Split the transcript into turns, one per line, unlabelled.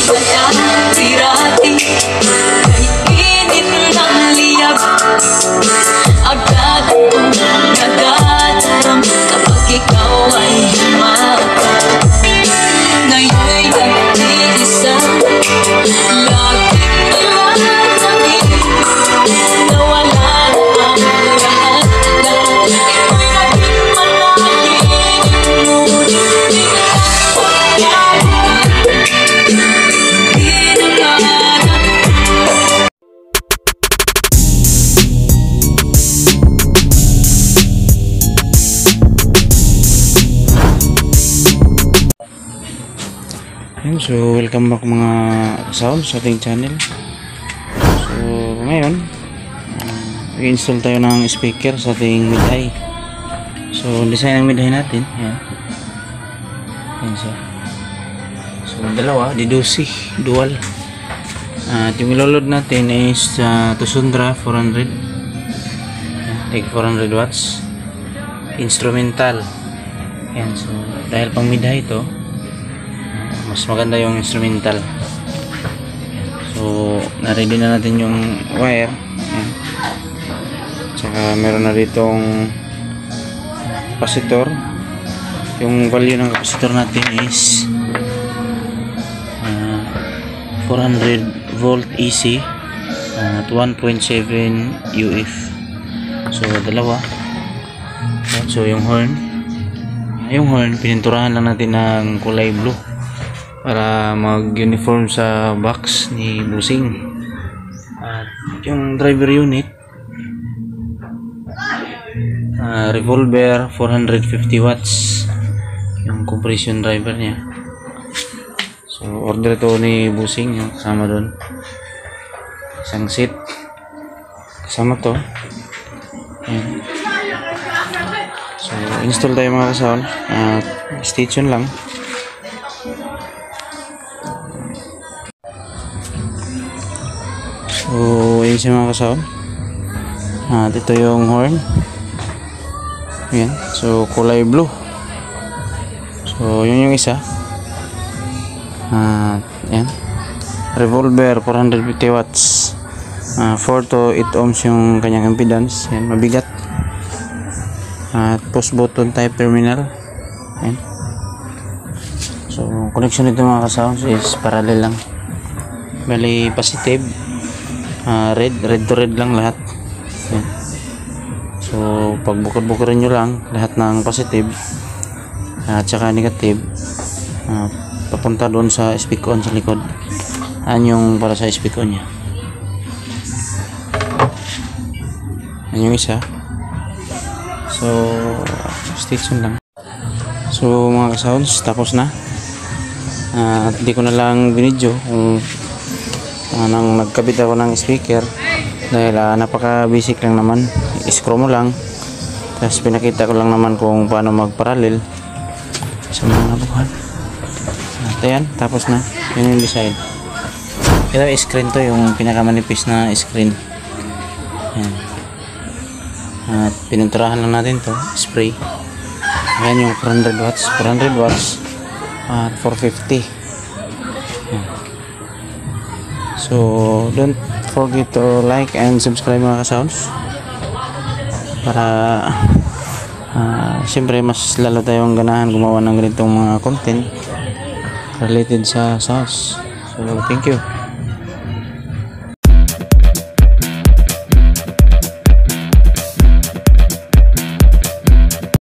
Pirati, init ng liyab. Agad kong nagdadaram kapag ikaw ay humata. Ngayon'y nag-iisa, lagi talatangin. Nawala na ang lahat, ito'y naging manahimik. Ngunit di na pagkakas, di nakaharap.
So welcome back mga sound sa ating channel. So ngayon i-install tayo ng speaker sa ating mid-high. So design ng mid-high natin yan siya. So dalawa, Didusi dual. At yung iloload natin is Tusundra 400, take 400 watts instrumental yan. So dahil pang mid-high ito, mas maganda yung instrumental. So na-ready na natin yung wire. Ayan. Tsaka meron na ditong capacitor. Yung value ng capacitor natin is 400 volt AC at 1.7 UF. So dalawa. So yung horn pininturahan lang natin ng kulay blue para mag-uniform sa box ni Busing. At yung driver unit, revolver 450 watts yung compression driver niya. So order ito ni Busing, yung kasama doon isang seat kasama to. Ayan. So install tayo mga kasaon, stay tuned lang. So yun siya mga kasaon. Ito yung horn. Ayan. So kulay blue. So yun yung isa. Ayan. Revolver 450 watts. 4 to 8 ohms yung kanyang impedance. Ayan, mabigat. At push button type terminal. Ayan. So connection nito mga kasaon is parallel lang. Bali positive. Red to red lang lahat. Yan. So pag bukod-bukurin nyo lang lahat ng positive at saka negative, papunta doon sa speak on sa likod. Yung para sa speak on nya. Yung isa. So stay tuned lang. So mga ka-sounds, tapos na. At di ko na lang binidyo kung nang nagkabit ako ng speaker dahil napaka basic lang naman. I-screw mo lang, tapos pinakita ko lang naman kung paano mag-parallel sa mga buwan. At ayan, tapos na. Yun yung design. Ito screen to, yung pinakamanipis na screen. Ayan. At pininturahan lang natin to, spray. Ayan yung 400 watts at 450. Ayan. So don't forget to like and subscribe mga ka-sounds para siyempre mas lalo tayong ganahan gumawa ng ganitong mga content related sa sounds. So thank you.